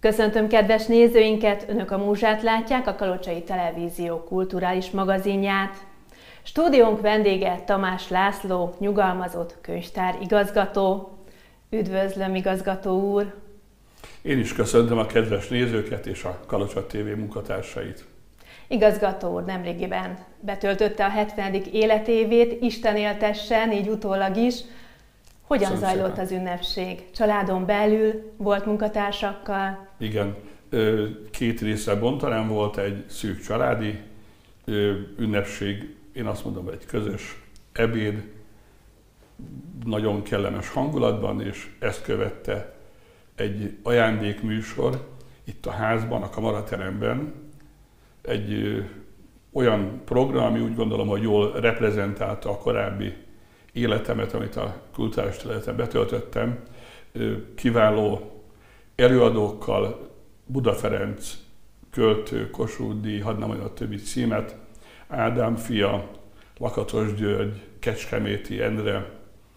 Köszöntöm kedves nézőinket! Önök a Múzsát látják, a Kalocsai Televízió kulturális magazinját. Stúdiónk vendége Tamás László, nyugalmazott könyvtár igazgató. Üdvözlöm, igazgató úr! Én is köszöntöm a kedves nézőket és a Kalocsa TV munkatársait. Igazgató úr nemrégiben betöltötte a 70. életévét, Isten éltessen, így utólag is. Hogyan zajlott az ünnepség? Családon belül, volt munkatársakkal? Igen, két részre bontanám, volt egy szűk családi ünnepség, én azt mondom, egy közös ebéd, nagyon kellemes hangulatban, és ezt követte egy ajándékműsor itt a házban, a kamarateremben, egy olyan program, ami úgy gondolom, hogy jól reprezentálta a korábbi életemet, amit a kulturális területen betöltöttem. Kiváló előadókkal, Buda Ferenc költő, Kossuth Díj, hadd nem mondjam a többi címet, Ádám fia, Lakatos György, Kecskeméti Endre,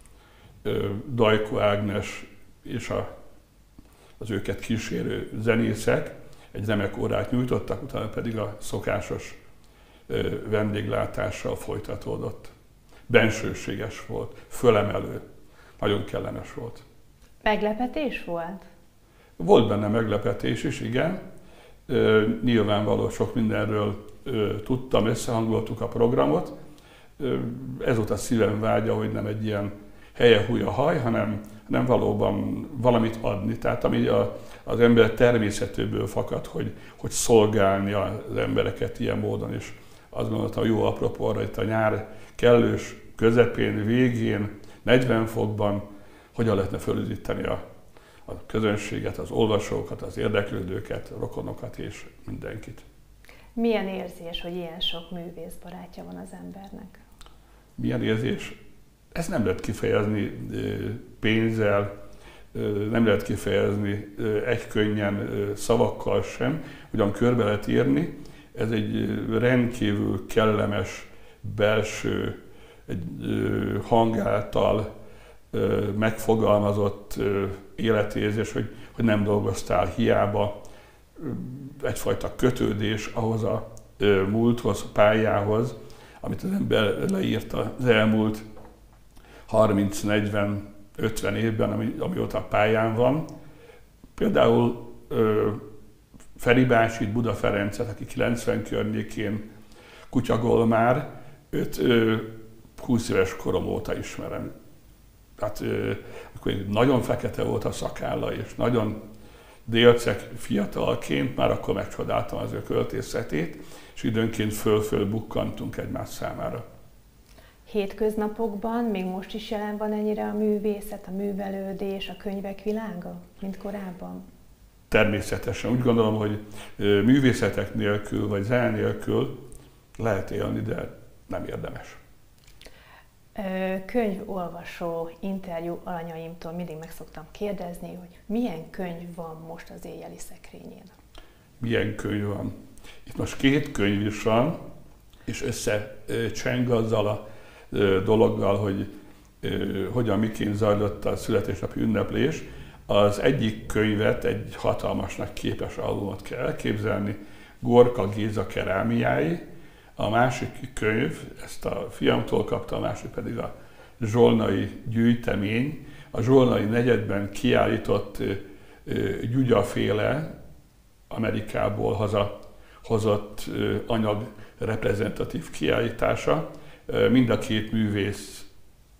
Dajko Ágnes és az őket kísérő zenészek egy remek órát nyújtottak, utána pedig a szokásos vendéglátással folytatódott. Bensőséges volt, fölemelő, nagyon kellemes volt. Meglepetés volt? Volt benne meglepetés is, igen. Nyilvánvaló sok mindenről tudtam, összehangoltuk a programot. Ez volt a szívem vágya, hogy nem egy ilyen helye-húja haj, hanem valóban valamit adni. Tehát ami az ember természetéből fakad, hogy szolgálni az embereket ilyen módon is. Azt gondoltam, jó apropóra itt a nyár kellős közepén, végén, 40 fokban, hogyan lehetne fölüdíteni a közönséget, az olvasókat, az érdeklődőket, a rokonokat és mindenkit. Milyen érzés, hogy ilyen sok művész barátja van az embernek? Milyen érzés? Ezt nem lehet kifejezni pénzzel, nem lehet kifejezni egykönnyen szavakkal sem, ugyan körbe lehet írni. Ez egy rendkívül kellemes belső, egy hang által megfogalmazott életérzés, hogy nem dolgoztál hiába, egyfajta kötődés ahhoz a múlthoz, pályához, amit az ember leírt az elmúlt 30-40-50 évben, amióta pályán van. Például Feri bácsit, Buda Ferencet, aki 90 környékén kutyagolmár, őt 20 éves korom óta ismerem. Tehát akkor nagyon fekete volt a szakálla, és nagyon délceg fiatalként, már akkor megcsodáltam az ő költészetét, és időnként föl-föl bukkantunk egymás számára. Hétköznapokban még most is jelen van ennyire a művészet, a művelődés, a könyvek világa, mint korábban? Természetesen. Úgy gondolom, hogy művészetek nélkül, vagy zene nélkül lehet élni, de nem érdemes. Könyvolvasó interjú alanyaimtól mindig meg szoktam kérdezni, hogy milyen könyv van most az éjjeli szekrényén? Milyen könyv van? Itt most két könyv is van, és összecseng azzal a dologgal, hogy hogyan, miként zajlott a születésnapi ünneplés. Az egyik könyvet, egy hatalmas nagy képes albumot kell elképzelni, Gorka Géza kerámiái. A másik könyv, ezt a fiamtól kapta, a másik pedig a zsolnai gyűjtemény. A zsolnai negyedben kiállított Gyugyaféle, Amerikából hazahozott anyag reprezentatív kiállítása. Mind a két művész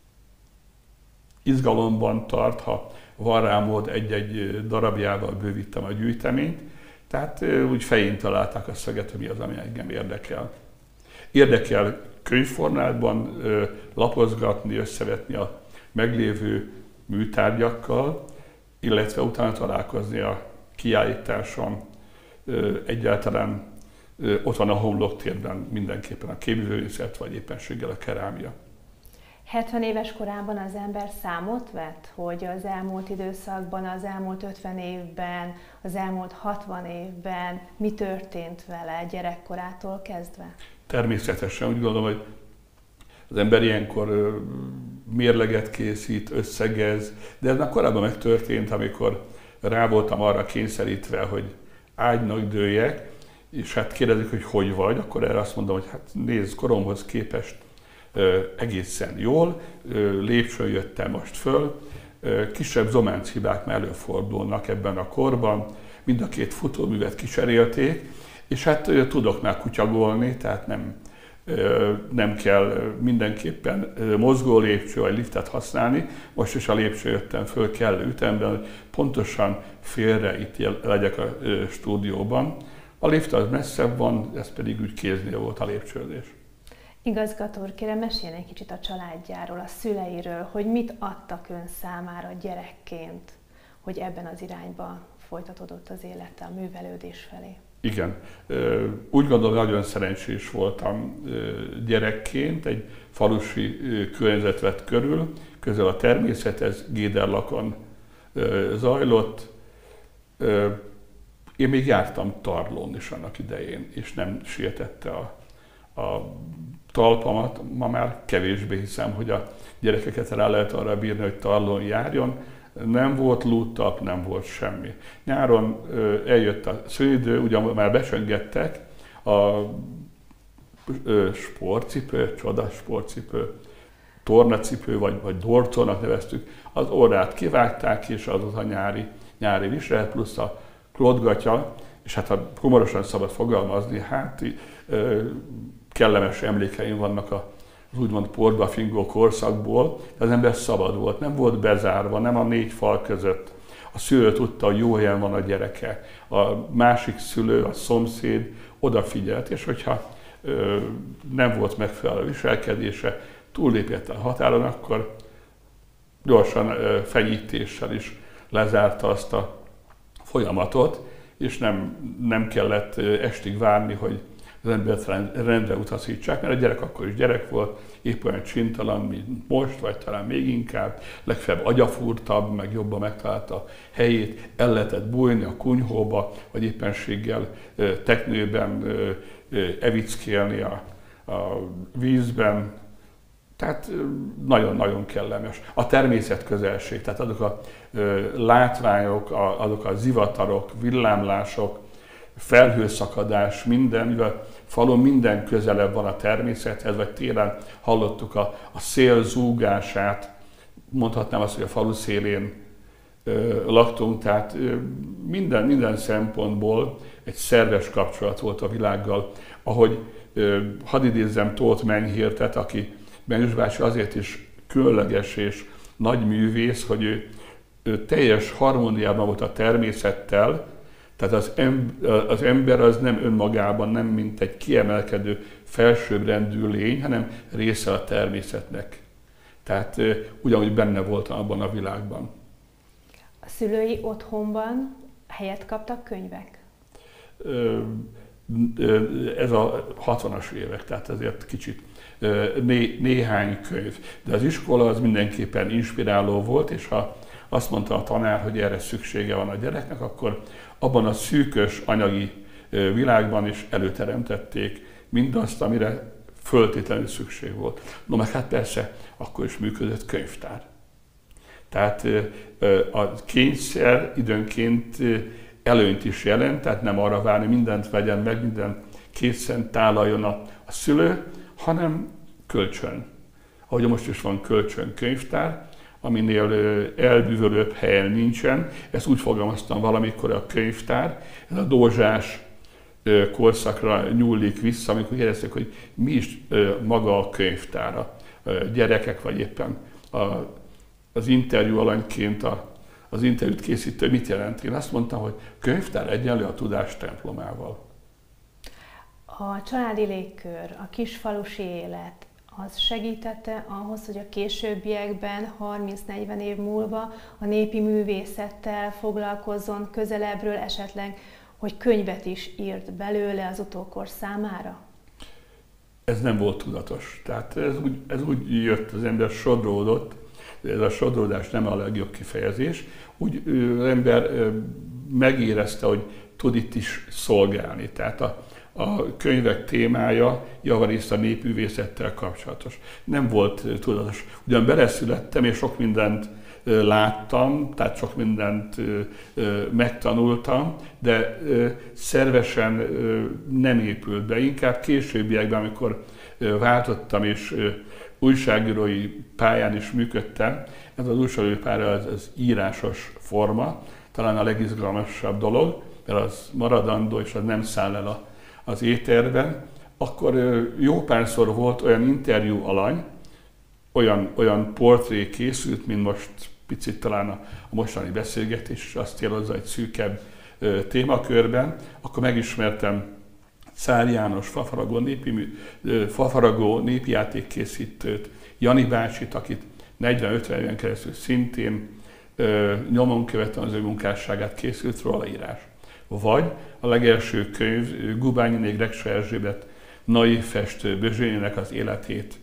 izgalomban tart, ha van rá mód, egy-egy darabjával bővítem a gyűjteményt. Tehát úgy fején találták a szöget, hogy mi az, ami engem érdekel. Érdekel könyvformátban lapozgatni, összevetni a meglévő műtárgyakkal, illetve utána találkozni a kiállításon. Egyáltalán ott van a homloktérben mindenképpen a képzőművészet, vagy éppenséggel a kerámia. 70 éves korában az ember számot vett, hogy az elmúlt időszakban, az elmúlt 50 évben, az elmúlt 60 évben mi történt vele gyerekkorától kezdve? Természetesen úgy gondolom, hogy az ember ilyenkor mérleget készít, összegez, de ez már korábban megtörtént, amikor rá voltam arra kényszerítve, hogy ágynak dőljek, és hát kérdezik, hogy vagy, akkor erre azt mondom, hogy hát nézd, koromhoz képest egészen jól, lépcsőn jöttem most föl, kisebb zománc hibák már előfordulnak ebben a korban, mind a két futóművet kicserélték, és hát tudok már kutyagolni, tehát nem kell mindenképpen mozgó lépcső vagy liftet használni. Most is a lépcső jöttem föl kellő ütemben, hogy pontosan félre itt legyek a stúdióban. A lift az messzebb van, ez pedig úgy kéznél volt a lépcsőzés. Igazgató úr, kérem, meséljen egy kicsit a családjáról, a szüleiről, hogy mit adtak ön számára gyerekként, hogy ebben az irányba folytatódott az élete, a művelődés felé. Igen. Úgy gondolom, nagyon szerencsés voltam gyerekként, egy falusi környezet vett körül, közel a természethez, Géderlakon zajlott. Én még jártam Tarlón is annak idején, és nem sietette a talpamat. Ma már kevésbé hiszem, hogy a gyerekeket rá lehet arra bírni, hogy Tarlón járjon. Nem volt lúttap, nem volt semmi. Nyáron eljött a szőidő, ugyan már becsöngettek a sportcipő, csoda sportcipő, tornacipő, vagy dorcónak neveztük, az orrát kivágták, és az a nyári viselet, plusz a klotgatya, és hát ha humorosan szabad fogalmazni, hát kellemes emlékeim vannak az úgymond porba fingó korszakból, de az ember szabad volt, nem volt bezárva, nem a négy fal között. A szülő tudta, hogy jó helyen van a gyereke. A másik szülő, a szomszéd odafigyelt, és hogyha nem volt megfelelő viselkedése, túllépett a határon, akkor gyorsan fenyítéssel is lezárta azt a folyamatot, és nem kellett estig várni, hogy az embert rendre utazítsák, mert a gyerek akkor is gyerek volt, épp olyan csintalan, mint most, vagy talán még inkább, legfeljebb agyafúrtabb, meg jobban megtalálta a helyét, el lehetett bújni a kunyhóba, vagy éppenséggel teknőben evickélni a vízben. Tehát nagyon-nagyon kellemes. A természet közelség, tehát azok a látványok, azok a zivatarok, villámlások, felhőszakadás, minden, mivel falun minden közelebb van a természethez, vagy télen hallottuk a szél zúgását, mondhatnám azt, hogy a falu szélén laktunk, tehát minden szempontból egy szerves kapcsolat volt a világgal. Ahogy hadd idézzem Tóth Menyhértet, aki Benyus bácsi azért is különleges és nagy művész, hogy ő teljes harmóniában volt a természettel, tehát az ember az nem önmagában, nem mint egy kiemelkedő, felsőbbrendű lény, hanem része a természetnek. Tehát ugyanúgy benne voltam abban a világban. A szülői otthonban helyet kaptak könyvek? Ez a 60-as évek, tehát ezért kicsit néhány könyv. De az iskola az mindenképpen inspiráló volt, és ha azt mondta a tanár, hogy erre szüksége van a gyereknek, akkor abban a szűkös anyagi világban is előteremtették mindazt, amire föltétlenül szükség volt. No, meg hát persze, akkor is működött könyvtár. Tehát a kényszer időnként előnyt is jelent, tehát nem arra várni, mindent vegyen meg, minden készen tálaljon a szülő, hanem kölcsön. Ahogy most is van kölcsön könyvtár, aminél elbűvölőbb helyen nincsen. Ezt úgy fogalmaztam valamikor a könyvtár, ez a dózsás korszakra nyúlik vissza, amikor kérdezték, hogy mi is maga a könyvtár. A gyerekek, vagy éppen az interjú alanyként az interjút készítő mit jelent? Én azt mondtam, hogy könyvtár egyenlő a tudás templomával. A családi légkör, a kisfalusi élet, az segítette ahhoz, hogy a későbbiekben, 30-40 év múlva a népi művészettel foglalkozzon közelebbről esetleg, hogy könyvet is írt belőle az utókor számára? Ez nem volt tudatos. Tehát ez úgy jött, az ember sodródott, ez a sodródás nem a legjobb kifejezés, úgy az ember megérezte, hogy tud itt is szolgálni. Tehát a könyvek témája javarészt a népművészettel kapcsolatos. Nem volt tudatos. Ugyan beleszülettem, és sok mindent láttam, tehát sok mindent megtanultam, de szervesen nem épült be. Inkább későbbiekben, amikor váltottam és újságírói pályán is működtem, ez az újságírói pálya az írásos forma, talán a legizgalmasabb dolog, mert az maradandó és az nem száll el az éterben, akkor jó párszor volt olyan interjú alany, olyan portré készült, mint most picit talán a mostani beszélgetés, azt célozza egy szűkebb témakörben, akkor megismertem Szál János fafaragó népjátékkészítőt, Jani bácsit, akit 40-50 éven keresztül szintén nyomon követően az ő munkásságát készült róla írás. Vagy a legelső könyv Gubányiné Gregsa Erzsébet naív festő Bözsényének az életét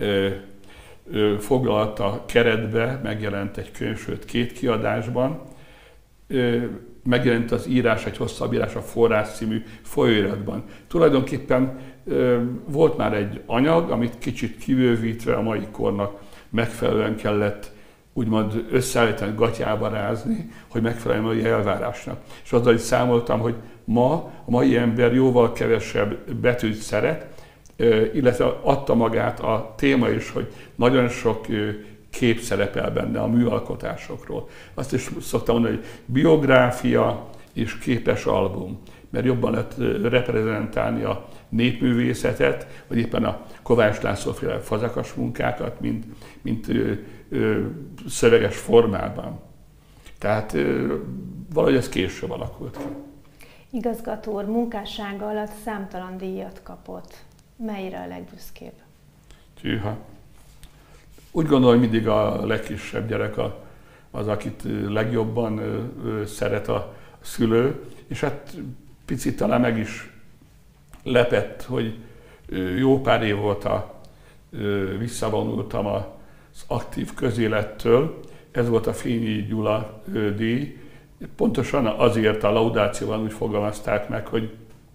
foglalta keretbe, megjelent egy könyv, sőt 2 kiadásban, megjelent az írás, egy hosszabb írás a Forrás című folyóiratban. Tulajdonképpen volt már egy anyag, amit kicsit kibővítve a mai kornak megfelelően kellett úgymond összeállítani, gatyába rázni, hogy megfeleljen a mai elvárásnak. És azzal is számoltam, hogy a mai ember jóval kevesebb betűt szeret, illetve adta magát a téma is, hogy nagyon sok kép szerepel benne a műalkotásokról. Azt is szoktam mondani, hogy biográfia és képes album, mert jobban lehet reprezentálni a népművészetet, vagy éppen a Kovács László-féle fazekas munkákat, mint szöveges formában. Tehát valahogy ez később alakult ki. Igazgató úr munkássága alatt számtalan díjat kapott. Melyre a legbüszkébb? Tűha. Úgy gondolom, hogy mindig a legkisebb gyerek az, akit legjobban szeret a szülő, és hát picit talán meg is lepett, hogy jó pár év óta visszavonultam az aktív közélettől. Ez volt a Fényi Gyula díj. Pontosan azért a laudációban úgy fogalmazták meg, hogy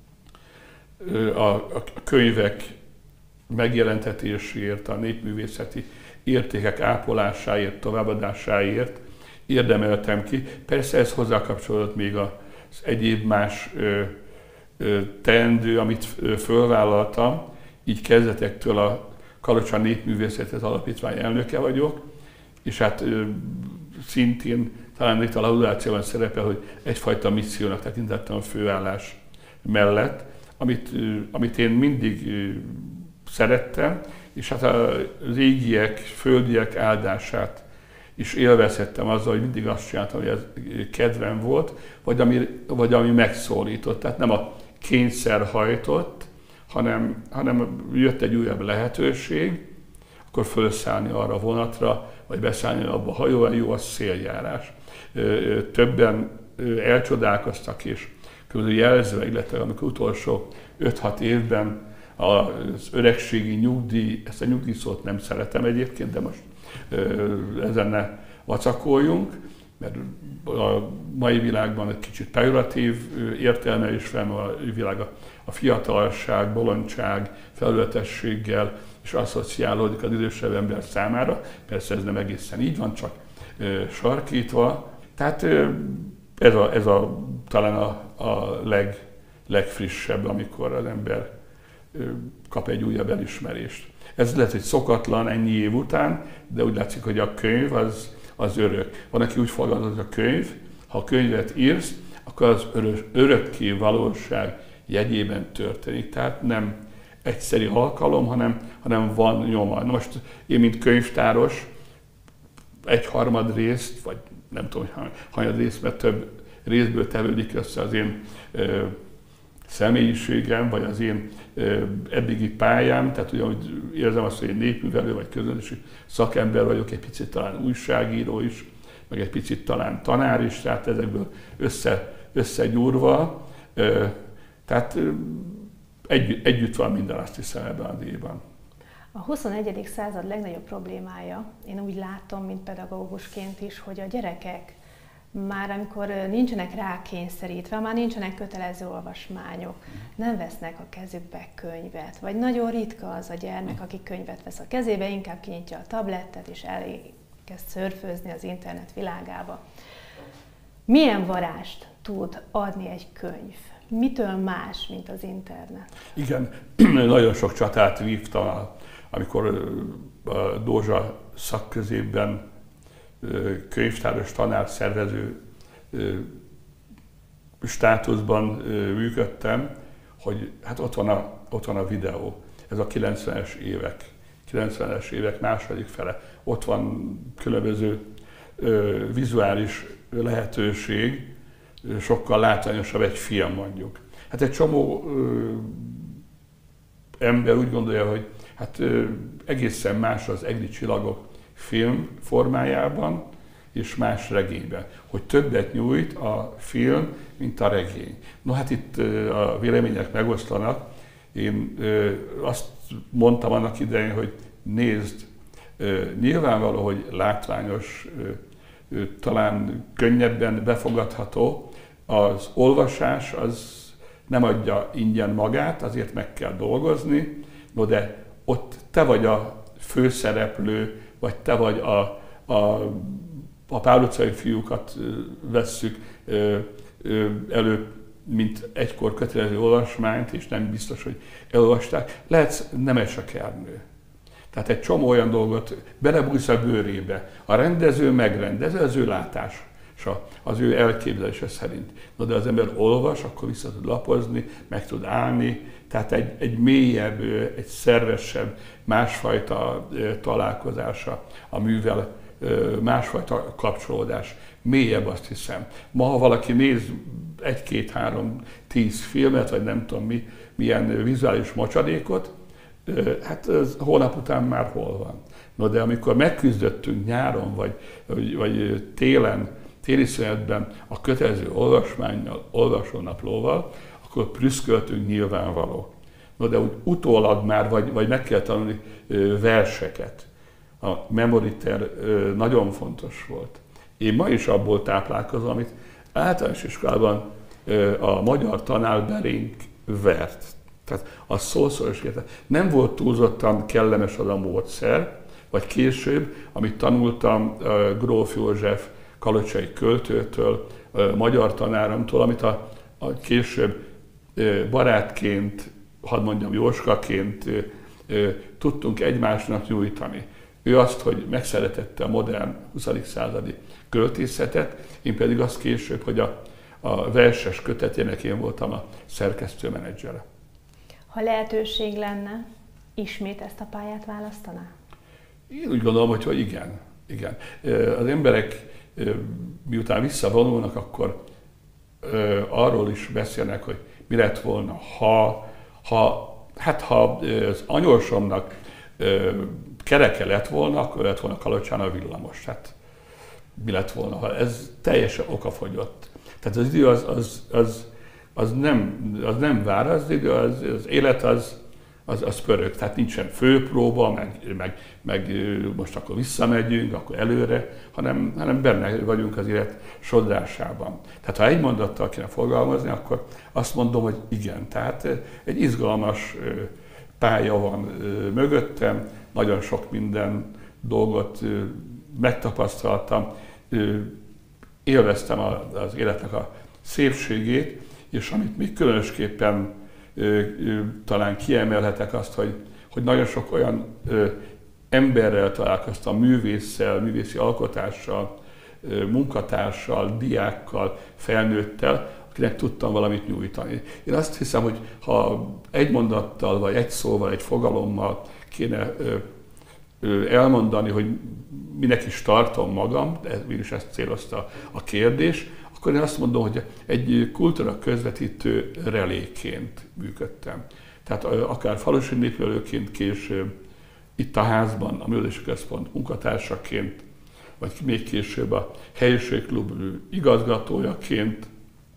a könyvek megjelentetéséért, a népművészeti értékek ápolásáért, továbbadásáért érdemeltem ki. Persze ez hozzákapcsolódott még az egyéb más teendő, amit fölvállaltam. Így kezdetektől a Kalocsa Népművészeti Alapítvány elnöke vagyok, és hát szintén talán itt a laudációban szerepel, hogy egyfajta missziónak tekintettem a főállás mellett, amit én mindig szerettem, és hát az égiek, földiek áldását is élvezhettem azzal, hogy mindig azt csináltam, hogy ez kedvem volt, vagy ami megszólított. Tehát nem a kényszer hajtott, hanem jött egy újabb lehetőség, akkor felszállni arra a vonatra, vagy beszállni abba a hajóval, jó a széljárás. Többen elcsodálkoztak, és jelzve, illetve amikor utolsó 5-6 évben az öregségi nyugdíj, ezt a nyugdíjszót nem szeretem egyébként, de most ezen ne vacakoljunk, mert a mai világban egy kicsit pejoratív értelme is felmerül, a világ a fiatalság, bolondság, felületességgel és asszociálódik az idősebb ember számára. Persze ez nem egészen így van, csak sarkítva. Tehát ez talán a legfrissebb, amikor az ember kap egy újabb elismerést. Ez lehet, hogy szokatlan ennyi év után, de úgy látszik, hogy a könyv az örök. Van, aki úgy fogalmaz, hogy a könyv, ha a könyvet írsz, akkor az örökké valóság jegyében történik. Tehát nem egyszeri alkalom, hanem van nyoma. Na most én, mint könyvtáros, 1/3 részt, vagy nem tudom, hogy hanyad részt, mert több részből tevődik össze az én személyiségem, vagy az én eddigi pályám, tehát ugyanúgy érzem azt, hogy én népművelő vagy közönségi szakember vagyok, egy picit talán újságíró is, meg egy picit talán tanár is, tehát ezekből összegyúrva. Tehát együtt van minden, azt hiszem, ebben a díjban. A 21. század legnagyobb problémája, én úgy látom, mint pedagógusként is, hogy a gyerekek már amikor nincsenek rákényszerítve, már nincsenek kötelező olvasmányok, nem vesznek a kezükbe könyvet, vagy nagyon ritka az a gyermek, aki könyvet vesz a kezébe, inkább kinyitja a tablettet, és elkezd szörfőzni az internet világába. Milyen varást tud adni egy könyv? Mitől más, mint az internet? Igen, nagyon sok csatát vívtam, amikor a Dózsa szakközépben könyvtáros tanár szervező státuszban működtem, hogy hát ott van a videó. Ez a 90-es évek második fele. Ott van különböző vizuális lehetőség, sokkal látványosabb egy film mondjuk. Hát egy csomó ember úgy gondolja, hogy hát egészen más az Egri csillagok film formájában és más regényben, hogy többet nyújt a film, mint a regény. No hát itt a vélemények megoszlanak. Én azt mondtam annak idején, hogy nézd, nyilvánvaló, hogy látványos, talán könnyebben befogadható, az olvasás az nem adja ingyen magát, azért meg kell dolgozni, no de ott te vagy a főszereplő, vagy te vagy a Pál utcai fiúkat vesszük elő, mint egykor kötelező olvasmányt, és nem biztos, hogy elolvasták, lehetsz nemes a kernő. Tehát egy csomó olyan dolgot belebújsz a bőrébe. A rendező megrendező, az ő látása, az ő elképzelése szerint. Na de az ember olvas, akkor vissza tud lapozni, meg tud állni, tehát egy mélyebb, egy szervesebb, másfajta találkozása a művel, másfajta kapcsolódás. Mélyebb, azt hiszem. Ma, ha valaki néz 1, 2, 3, 10 filmet, vagy nem tudom milyen vizuális mocsadékot, hát ez hónap után már hol van. No de amikor megküzdöttünk nyáron, vagy télen, téli szünetben a kötelező olvasmánnyal, olvasónaplóval, akkor prüszköltünk, nyilvánvaló. No de úgy utólag már, vagy meg kell tanulni verseket. A memoriter nagyon fontos volt. Én ma is abból táplálkozom, amit általános iskolában a magyar tanár belénk vert. Tehát a szószoros értelme. Nem volt túlzottan kellemes az a módszer, vagy később, amit tanultam Gróf József kalocsai költőtől, magyar tanáromtól, amit a később barátként, hadd mondjam Jóskaként tudtunk egymásnak nyújtani. Ő azt, hogy megszeretette a modern 20. századi költészetet, én pedig azt később, hogy a verses kötetének én voltam a szerkesztőmenedzsere. Ha lehetőség lenne, ismét ezt a pályát választaná? Én úgy gondolom, hogy igen. Igen. Az emberek miután visszavonulnak, akkor arról is beszélnek, hogy mi lett volna, ha az anyósomnak kereke lett volna, akkor lett volna Kalocsán a villamos. Hát mi lett volna, ha ez teljesen okafogyott. Tehát az idő az nem vár, az idő, az élet az pörög. Tehát nincsen főpróba, meg most akkor visszamegyünk, akkor előre, hanem benne vagyunk az élet sodrásában. Tehát ha egy mondattal kéne fogalmazni, akkor azt mondom, hogy igen. Tehát egy izgalmas pálya van mögöttem, nagyon sok minden dolgot megtapasztaltam, élveztem az életnek a szépségét, és amit még különösképpen talán kiemelhetek azt, hogy nagyon sok olyan emberrel találkoztam, művésszel, művészi alkotással, munkatársal, diákkal, felnőttel, akinek tudtam valamit nyújtani. Én azt hiszem, hogy ha egy mondattal, vagy egy szóval, egy fogalommal kéne elmondani, hogy minek is tartom magam, de mégis ezt célozta a kérdés, akkor én azt mondom, hogy egy kultúra közvetítő reléként működtem. Tehát akár falusi népvelőként később, itt a házban, a Művelési Központ munkatársaként, vagy még később a Helyiségklub igazgatójaként,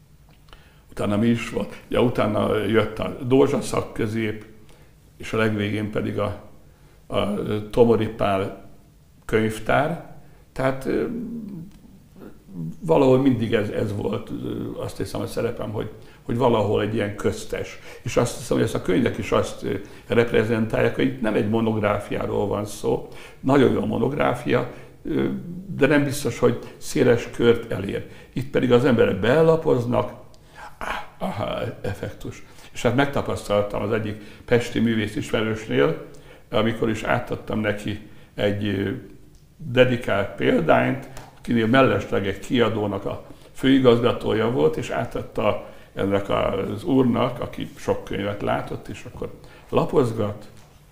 utána mi is volt, ja, utána jött a Dózsa szakközép, és a legvégén pedig a Tomori Pál könyvtár. Tehát valahol mindig ez volt, azt hiszem, a szerepem, hogy valahol egy ilyen köztes. És azt hiszem, hogy ezt a könyvek is azt reprezentálják, hogy itt nem egy monográfiáról van szó, nagyon jó a monográfia, de nem biztos, hogy széles kört elér. Itt pedig az emberek belapoznak, aha, effektus. És hát megtapasztaltam az egyik pesti művész ismerősnél, amikor is átadtam neki egy dedikált példányt, akinél mellesleg egy kiadónak a főigazgatója volt, és átadta ennek az úrnak, aki sok könyvet látott, és akkor lapozgat.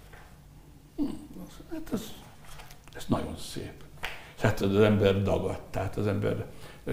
Hát ez nagyon szép. Hát az ember dagadt, tehát az ember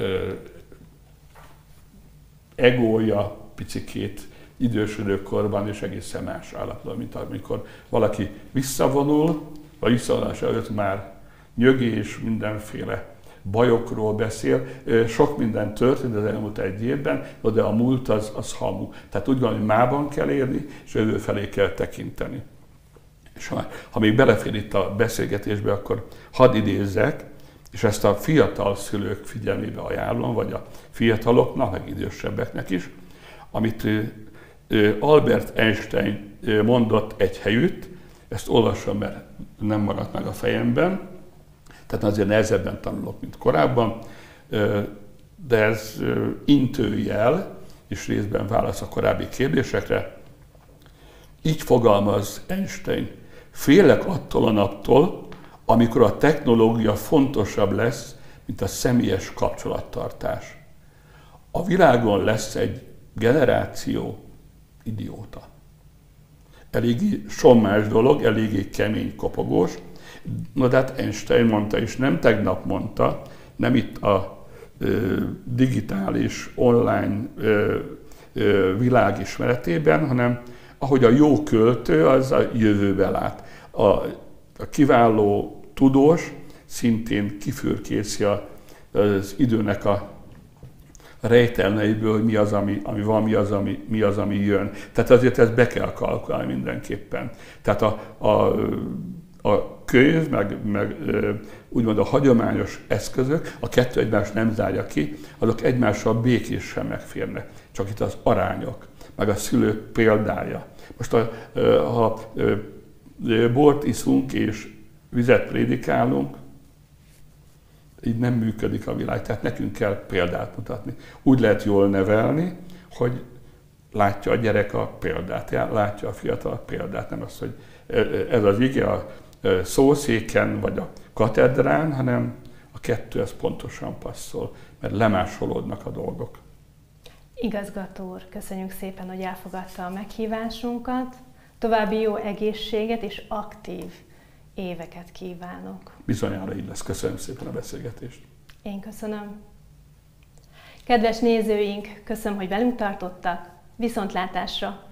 egója picikét idősödő korban és egészen más állapotban, mint amikor valaki visszavonul, vagy visszavonulás előtt már nyögés, mindenféle bajokról beszél. Sok minden történt az elmúlt egy évben, de a múlt az hamu. Tehát úgy van, hogy mában kell érni, és jövő felé kell tekinteni. És ha még belefér itt a beszélgetésbe, akkor hadd idézzek, és ezt a fiatal szülők figyelmébe ajánlom, vagy a fiataloknak, meg idősebbeknek is, amit Albert Einstein mondott egy helyütt, ezt olvasom, mert nem maradt meg a fejemben, tehát azért nehezebben tanulok, mint korábban, de ez intőjel, és részben válasz a korábbi kérdésekre. Így fogalmaz Einstein: félek attól a naptól, amikor a technológia fontosabb lesz, mint a személyes kapcsolattartás. A világon lesz egy generáció idióta. Eléggé sommás dolog, eléggé kemény, kopogós. No, de hát Einstein mondta, és nem tegnap mondta, nem itt a digitális, online világ ismeretében, hanem ahogy a jó költő, az a jövőbe lát. A kiváló tudós szintén kifürkészi az időnek a rejtelmeiből, hogy mi az, ami van, mi az, ami jön. Tehát azért ezt be kell kalkulálni mindenképpen. Tehát a könyv, meg úgymond a hagyományos eszközök, a kettő egymást nem zárja ki, azok egymással békésen megférnek. Csak itt az arányok, meg a szülők példája. Most ha bort iszunk és vizet prédikálunk, így nem működik a világ, tehát nekünk kell példát mutatni. Úgy lehet jól nevelni, hogy látja a gyerek a példát, látja a fiatal a példát, nem az, hogy ez az ige a szószéken vagy a katedrán, hanem a kettő ez pontosan passzol, mert lemásolódnak a dolgok. Igazgató úr, köszönjük szépen, hogy elfogadta a meghívásunkat. További jó egészséget és aktív éveket kívánok. Bizonyára így lesz. Köszönöm szépen a beszélgetést. Én köszönöm. Kedves nézőink, köszönöm, hogy velünk tartottak. Viszontlátásra!